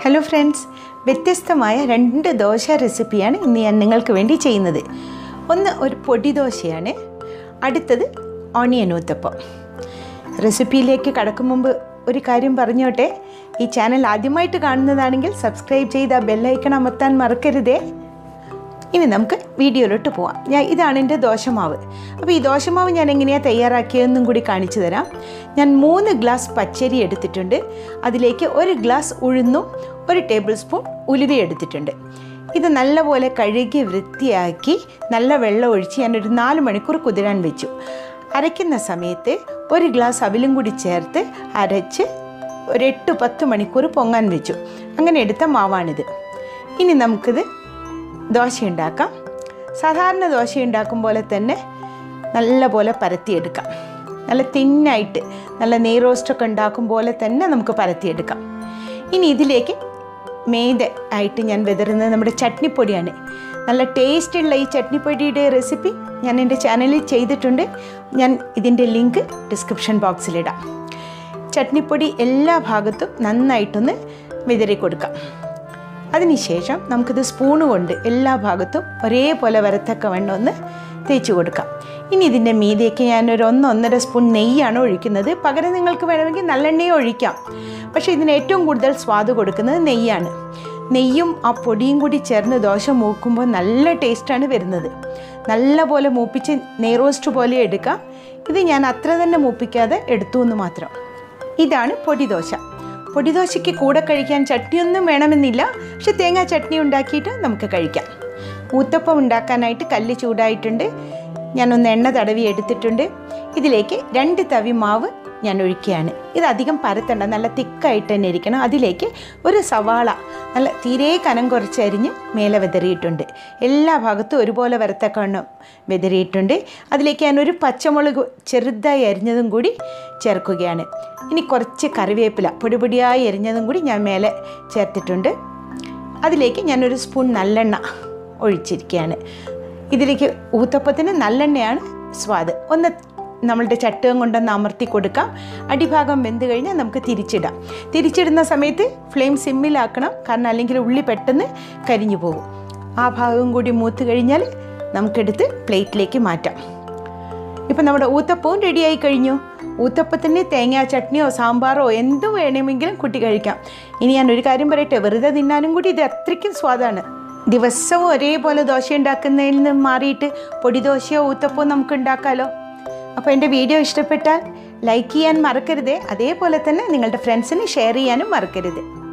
Hello friends, വ്യത്യസ്തമായ 2 ദോശ റെസിപ്പിയാണ് ഇന്ന് ഞാൻ നിങ്ങൾക്ക് വേണ്ടി ചെയ്യുന്നത്. ഒന്ന് ഒരു പൊടി ദോശയാണ്, അടുത്തത് ഓണിയൻ ഊത്തപ്പം. റെസിപ്പിയിലേക്ക് കടക്കും മുമ്പ് ഒരു കാര്യം പറഞ്ഞോട്ടെ. ഈ ചാനൽ ആദ്യമായിട്ട് കാണുന്നതാണെങ്കിൽ സബ്സ്ക്രൈബ് ചെയ്ത് ആ ബെല്ലൈക്കൺ അമർത്താൻ മറക്കരുതേ. ഇനി നമുക്ക് വീഡിയോയിലോട്ട് പോവാം. ഇതാണ് എൻ്റെ ദോശമാവ്. അപ്പോൾ ഈ ദോശമാവ് ഞാൻ എങ്ങനെയാണ് തയ്യാറാക്കിയതെന്നും കൂടി കാണിച്ചു തരാം. ഞാൻ 3 ഗ്ലാസ് പച്ചരി എടുത്തിട്ടുണ്ട്. അതിലേക്ക് 1 ഗ്ലാസ് ഉഴുന്നും 1 ടേബിൾ സ്പൂൺ ഉലുവയും എടുത്തിട്ടുണ്ട്. ഇത് നല്ലപോലെ കഴുകി വൃത്തിയാക്കി നല്ല വെള്ളം ഒഴിച്ച് ഞാനൊരു 4 മണിക്കൂർ കുതിരാൻ വെച്ചു. അരയ്ക്കുന്ന സമയത്ത് 1 ഗ്ലാസ് അവിലും കൂടി ചേർത്ത് അരച്ച് ഒരു 8-10 മണിക്കൂർ പൊങ്ങാൻ വെച്ചു. അങ്ങനെ എടുത്ത മാവാണിത്. ഇനി നമുക്കിത് ദോശ ഉണ്ടാക്കാം. സാധാരണ ദോശ ഉണ്ടാക്കും പോലെ തന്നെ നല്ല പോലെ പരത്തിയെടുക്കാം. നല്ല തിന്നായിട്ട് നല്ല നെയ് റോസ്റ്റൊക്കെ ഉണ്ടാക്കും പോലെ തന്നെ നമുക്ക് പരത്തിയെടുക്കാം. ഇനി ഇതിലേക്ക് മെയിൻ ആയിട്ട് ഞാൻ വിതറുന്നത് നമ്മുടെ ചട്നിപ്പൊടിയാണ്. നല്ല ടേസ്റ്റുള്ള ഈ ചട്നിപ്പൊടിയുടെ റെസിപ്പി ഞാൻ എൻ്റെ ചാനലിൽ ചെയ്തിട്ടുണ്ട്. ഞാൻ ഇതിൻ്റെ ലിങ്ക് ഡിസ്ക്രിപ്ഷൻ ബോക്സിലിടാം. ചട്നിപ്പൊടി എല്ലാ ഭാഗത്തും നന്നായിട്ടൊന്ന് വിതറി കൊടുക്കാം. അതിനുശേഷം നമുക്കിത് സ്പൂണ് കൊണ്ട് എല്ലാ ഭാഗത്തും ഒരേപോലെ വരത്തക്കവണ്ണം ഒന്ന് തേച്ച് കൊടുക്കാം. ഇനി ഇതിൻ്റെ മീതേക്ക് ഞാനൊരു 1-1.5 സ്പൂൺ നെയ്യാണ് ഒഴിക്കുന്നത്. പകരം നിങ്ങൾക്ക് വേണമെങ്കിൽ നല്ലെണ്ണയും ഒഴിക്കാം. പക്ഷേ ഇതിന് ഏറ്റവും കൂടുതൽ സ്വാദ് കൊടുക്കുന്നത് നെയ്യാണ്. നെയ്യും ആ പൊടിയും കൂടി ചേർന്ന് ദോശ മൂക്കുമ്പോൾ നല്ല ടേസ്റ്റാണ് വരുന്നത്. നല്ല പോലെ മൂപ്പിച്ച് നെയ് റോസ്റ്റ് പോലെ എടുക്കാം. ഇത് ഞാൻ അത്ര തന്നെ മൂപ്പിക്കാതെ എടുത്തു എന്ന് മാത്രം. ഇതാണ് പൊടിദോശ. പൊടിദോശയ്ക്ക് കൂടെ കഴിക്കാൻ ചട്നിയൊന്നും വേണമെന്നില്ല. പക്ഷെ തേങ്ങാ ചട്നി ഉണ്ടാക്കിയിട്ട് നമുക്ക് കഴിക്കാം. ഊത്തപ്പം ഉണ്ടാക്കാനായിട്ട് കല്ല് ചൂടായിട്ടുണ്ട്. ഞാനൊന്ന് എണ്ണ തടവി എടുത്തിട്ടുണ്ട്. ഇതിലേക്ക് 2 തവി മാവ് ഞാൻ ഒഴിക്കുകയാണ്. ഇത് അധികം പരത്തണ്ട, നല്ല തിക്കായിട്ട് തന്നെ ഇരിക്കണം. അതിലേക്ക് ഒരു സവാള നല്ല തീരെ കനം കുറച്ച് അരിഞ്ഞ് മേലെ വിതറിയിട്ടുണ്ട്. എല്ലാ ഭാഗത്തും ഒരുപോലെ വരത്തക്കവണ്ണം വിതറിയിട്ടുണ്ട്. അതിലേക്ക് ഞാനൊരു പച്ചമുളക് ചെറുതായി അരിഞ്ഞതും കൂടി ചേർക്കുകയാണ്. ഇനി കുറച്ച് കറിവേപ്പില പൊടിപൊടിയായി അരിഞ്ഞതും കൂടി ഞാൻ മേലെ ചേർത്തിട്ടുണ്ട്. അതിലേക്ക് ഞാനൊരു സ്പൂൺ നല്ലെണ്ണ ഒഴിച്ചിരിക്കുകയാണ്. ഇതിലേക്ക് ഊത്തപ്പത്തിന് നല്ലെണ്ണയാണ് സ്വാദ്. ഒന്ന് നമ്മളുടെ ചട്ടുകം കൊണ്ടൊന്ന് അമർത്തി കൊടുക്കാം. അടിഭാഗം വെന്ത് കഴിഞ്ഞാൽ നമുക്ക് തിരിച്ചിടാം. തിരിച്ചിടുന്ന സമയത്ത് ഫ്ലെയിം സിമ്മിലാക്കണം, കാരണം അല്ലെങ്കിൽ ഉള്ളി പെട്ടെന്ന് കരിഞ്ഞു പോകും. ആ ഭാഗം കൂടി മൂത്ത് കഴിഞ്ഞാൽ നമുക്കെടുത്ത് പ്ലേറ്റിലേക്ക് മാറ്റാം. ഇപ്പം നമ്മുടെ ഊത്തപ്പവും റെഡിയായി കഴിഞ്ഞു. ഊത്തപ്പത്തിന് തേങ്ങാ ചട്നിയോ സാമ്പാറോ എന്തും വേണമെങ്കിലും കൂട്ടി കഴിക്കാം. ഇനി ഞാനൊരു കാര്യം പറയട്ടെ, വെറുതെ തിന്നാനും കൂടി ഇത് അത്രയ്ക്കും സ്വാദാണ്. ദിവസവും ഒരേപോലെ ദോശ ഉണ്ടാക്കുന്നതിൽ നിന്ന് മാറിയിട്ട് പൊടിദോശയോ ഊത്തപ്പോ നമുക്ക് ഉണ്ടാക്കാമല്ലോ. അപ്പോൾ എൻ്റെ വീഡിയോ ഇഷ്ടപ്പെട്ടാൽ ലൈക്ക് ചെയ്യാൻ മറക്കരുത്. അതേപോലെ തന്നെ നിങ്ങളുടെ ഫ്രണ്ട്സിന് ഷെയർ ചെയ്യാനും മറക്കരുത്.